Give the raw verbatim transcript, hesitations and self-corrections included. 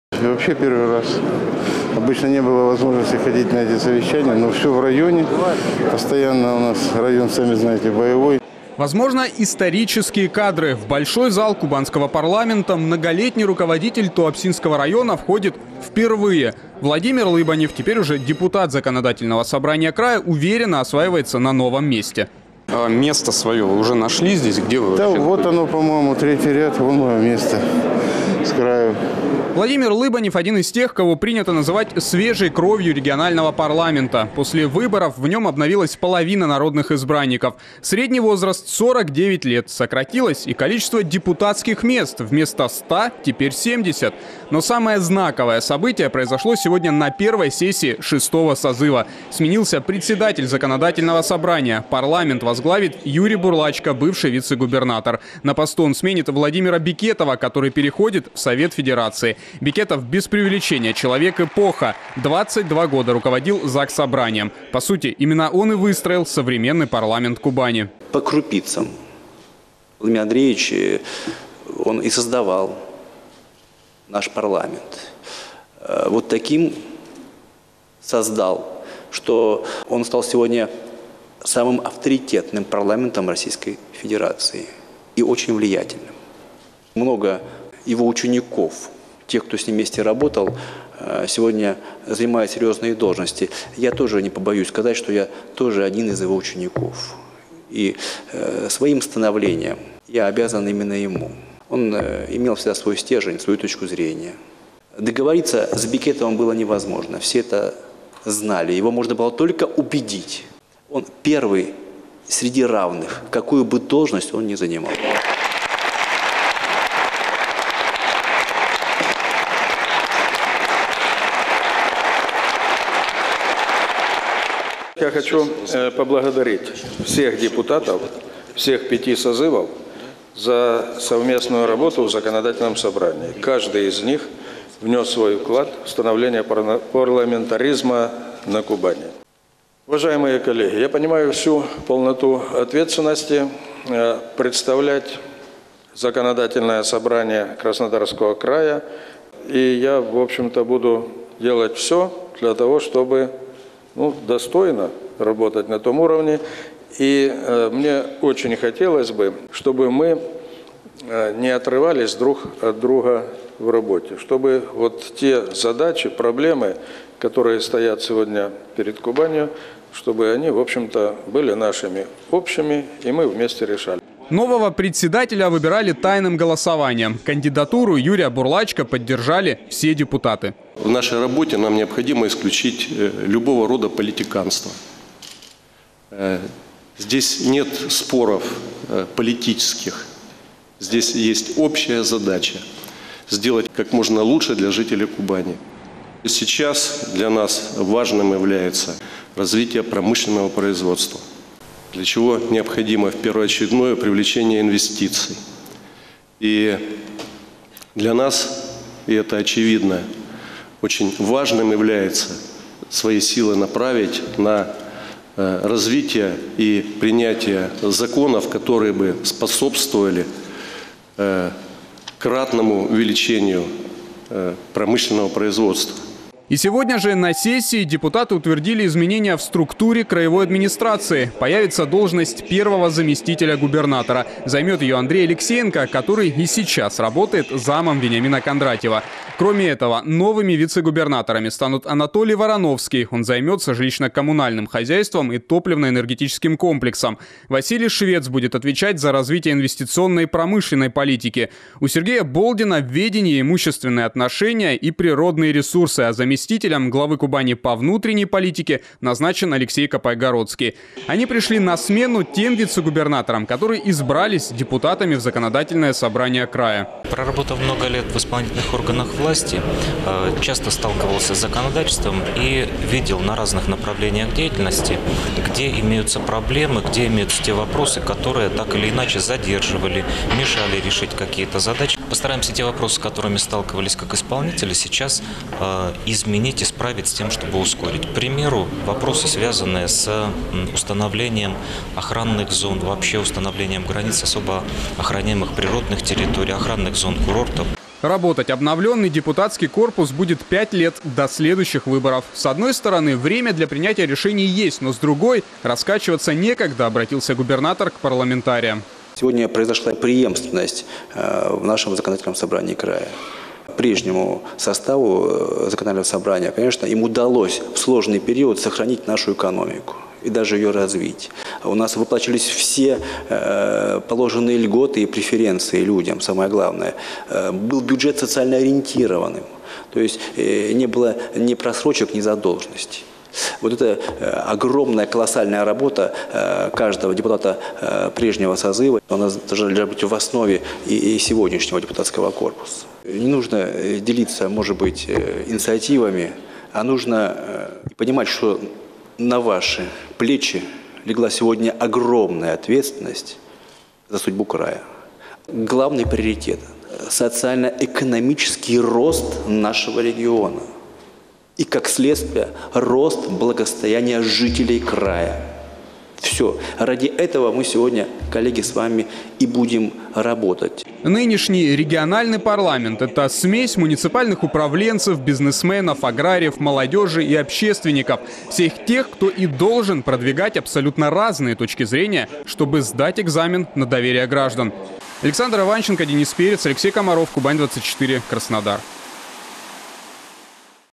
И вообще первый раз. Обычно не было возможности ходить на эти совещания, но все в районе. Постоянно у нас район, сами знаете, боевой. Возможно, исторические кадры. В большой зал кубанского парламента многолетний руководитель Туапсинского района входит впервые. Владимир Лыбанев, теперь уже депутат Законодательного собрания края, уверенно осваивается на новом месте. А место свое вы уже нашли здесь? Где вы Да, вообще? вот оно, по-моему, третий ряд, вон мое место с краю. Владимир Лыбанев – один из тех, кого принято называть свежей кровью регионального парламента. После выборов в нем обновилась половина народных избранников. Средний возраст – сорок девять лет. Сократилось и количество депутатских мест. Вместо ста теперь семьдесят. Но самое знаковое событие произошло сегодня на первой сессии шестого созыва. Сменился председатель Законодательного собрания. Парламент возглавит Юрий Бурлачко, бывший вице-губернатор. На посту он сменит Владимира Бекетова, который переходит в Совет Федерации. Бекетов без преувеличения человек-эпоха. двадцать два года руководил Заксобранием. По сути, именно он и выстроил современный парламент Кубани. По крупицам. Владимир Андреевич, он и создавал наш парламент. Вот таким создал, что он стал сегодня самым авторитетным парламентом Российской Федерации и очень влиятельным. Много его учеников, тех, кто с ним вместе работал, сегодня занимает серьезные должности. Я тоже не побоюсь сказать, что я тоже один из его учеников. И своим становлением я обязан именно ему. Он имел всегда свой стержень, свою точку зрения. Договориться с Бекетовым было невозможно. Все это знали. Его можно было только убедить. Он первый среди равных, какую бы должность он ни занимал. Я хочу поблагодарить всех депутатов, всех пяти созывов за совместную работу в Законодательном собрании. Каждый из них внес свой вклад в становление парламентаризма на Кубани. Уважаемые коллеги, я понимаю всю полноту ответственности представлять Законодательное собрание Краснодарского края, и я, в общем-то, буду делать все для того, чтобы ну, достойно работать на том уровне. И э, мне очень хотелось бы, чтобы мы э, не отрывались друг от друга в работе, чтобы вот те задачи, проблемы, которые стоят сегодня перед Кубанью, чтобы они, в общем-то, были нашими общими, и мы вместе решали. Нового председателя выбирали тайным голосованием. Кандидатуру Юрия Бурлачко поддержали все депутаты. В нашей работе нам необходимо исключить любого рода политиканства. Здесь нет споров политических. Здесь есть общая задача – сделать как можно лучше для жителей Кубани. Сейчас для нас важным является развитие промышленного производства, для чего необходимо первоочередное привлечение инвестиций. И для нас, и это очевидно, очень важным является свои силы направить на развитие и принятие законов, которые бы способствовали кратному увеличению промышленного производства. И сегодня же на сессии депутаты утвердили изменения в структуре краевой администрации. Появится должность первого заместителя губернатора. Займет ее Андрей Алексеенко, который и сейчас работает замом Вениамина Кондратьева. Кроме этого, новыми вице-губернаторами станут Анатолий Вороновский. Он займется жилищно-коммунальным хозяйством и топливно-энергетическим комплексом. Василий Швец будет отвечать за развитие инвестиционной и промышленной политики. У Сергея Болдина в ведении имущественные отношения и природные ресурсы, а заместитель Заместителем главы Кубани по внутренней политике назначен Алексей Копайгородский. Они пришли на смену тем вице-губернаторам, которые избрались депутатами в Законодательное собрание края. Проработав много лет в исполнительных органах власти, часто сталкивался с законодательством и видел на разных направлениях деятельности, где имеются проблемы, где имеются те вопросы, которые так или иначе задерживали, мешали решить какие-то задачи. Постараемся те вопросы, с которыми сталкивались как исполнители, сейчас изменить. изменить, исправить с тем, чтобы ускорить. К примеру, вопросы, связанные с установлением охранных зон, вообще установлением границ особо охраняемых природных территорий, охранных зон курортов. Работать обновленный депутатский корпус будет пять лет до следующих выборов. С одной стороны, время для принятия решений есть, но с другой, раскачиваться некогда, обратился губернатор к парламентариям. Сегодня произошла преемственность в нашем законодательном собрании края. Прежнему составу законодательного собрания, конечно, им удалось в сложный период сохранить нашу экономику и даже ее развить. У нас выплачивались все э, положенные льготы и преференции людям, самое главное. Э, был бюджет социально ориентированным, то есть э, не было ни просрочек, ни задолженностей. Вот это э, огромная, колоссальная работа э, каждого депутата э, прежнего созыва, она должна быть в основе и, и сегодняшнего депутатского корпуса. Не нужно делиться, может быть, инициативами, а нужно э, понимать, что на ваши плечи легла сегодня огромная ответственность за судьбу края. Главный приоритет – социально-экономический рост нашего региона. И, как следствие, рост благосостояния жителей края. Все. Ради этого мы сегодня, коллеги, с вами и будем работать. Нынешний региональный парламент – это смесь муниципальных управленцев, бизнесменов, аграриев, молодежи и общественников. Всех тех, кто и должен продвигать абсолютно разные точки зрения, чтобы сдать экзамен на доверие граждан. Александр Иванченко, Денис Перец, Алексей Комаров, Кубань двадцать четыре, Краснодар.